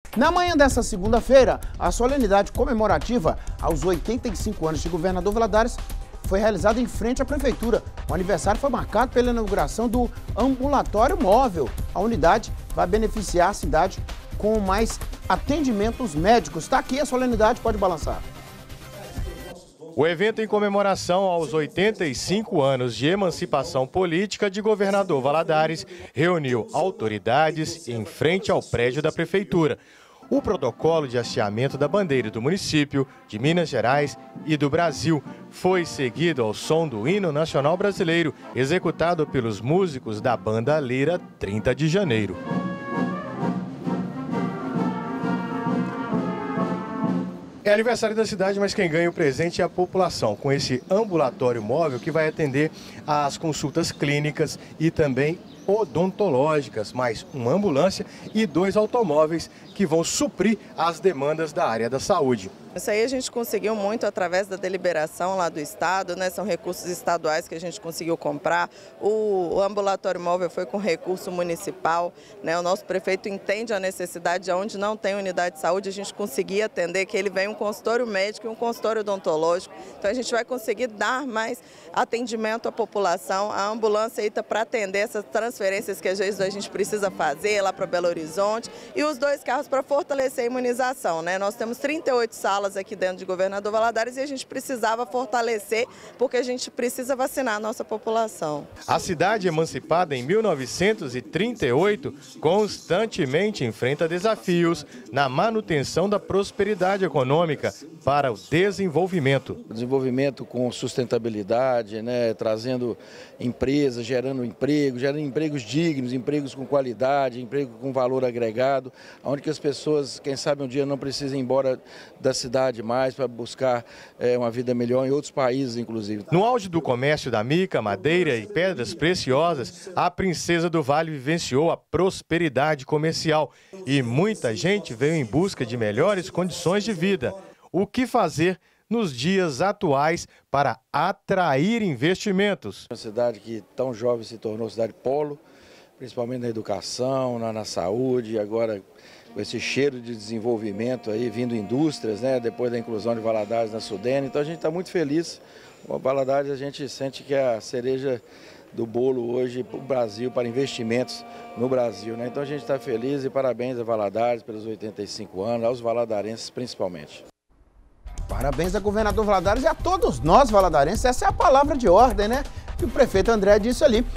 Na manhã dessa segunda-feira, a solenidade comemorativa aos 85 anos de governador Valadares foi realizada em frente à prefeitura. O aniversário foi marcado pela inauguração do ambulatório móvel. A unidade vai beneficiar a cidade com mais atendimentos médicos. Está aqui a solenidade, pode balançar. O evento em comemoração aos 85 anos de emancipação política de governador Valadares reuniu autoridades em frente ao prédio da prefeitura. O protocolo de hasteamento da bandeira do município, de Minas Gerais e do Brasil foi seguido ao som do hino nacional brasileiro, executado pelos músicos da banda Lira 30 de Janeiro. É aniversário da cidade, mas quem ganha o presente é a população, com esse ambulatório móvel que vai atender às consultas clínicas e também odontológicas, mais uma ambulância e 2 automóveis que vão suprir as demandas da área da saúde. Isso aí a gente conseguiu muito através da deliberação lá do Estado, né? São recursos estaduais que a gente conseguiu comprar. O ambulatório móvel foi com recurso municipal, né? O nosso prefeito entende a necessidade de onde não tem unidade de saúde, a gente conseguir atender, que ele vem um consultório médico e um consultório odontológico. Então a gente vai conseguir dar mais atendimento à população. A ambulância está para atender essas transferências que às vezes a gente precisa fazer lá para Belo Horizonte e os 2 carros para fortalecer a imunização, né? Nós temos 38 salas aqui dentro de Governador Valadares e a gente precisava fortalecer porque a gente precisa vacinar a nossa população. A cidade emancipada em 1938 constantemente enfrenta desafios na manutenção da prosperidade econômica para o desenvolvimento. O desenvolvimento com sustentabilidade, né, trazendo empresas, gerando empregos dignos, empregos com qualidade, emprego com valor agregado, onde que as pessoas, quem sabe um dia não precisam ir embora da cidade mais para buscar uma vida melhor em outros países, inclusive. No auge do comércio da mica, madeira e pedras preciosas, a Princesa do Vale vivenciou a prosperidade comercial e muita gente veio em busca de melhores condições de vida. O que fazer nos dias atuais para atrair investimentos? Uma cidade que tão jovem se tornou cidade polo, principalmente na educação, na saúde, agora com esse cheiro de desenvolvimento aí, vindo indústrias, né, depois da inclusão de Valadares na Sudene. Então a gente está muito feliz. O Valadares a gente sente que é a cereja do bolo hoje para o Brasil, para investimentos no Brasil, né? Então a gente está feliz e parabéns a Valadares pelos 85 anos, aos valadarenses principalmente. Parabéns a governador Valadares e a todos nós valadarenses. Essa é a palavra de ordem, né? Que o prefeito André disse ali.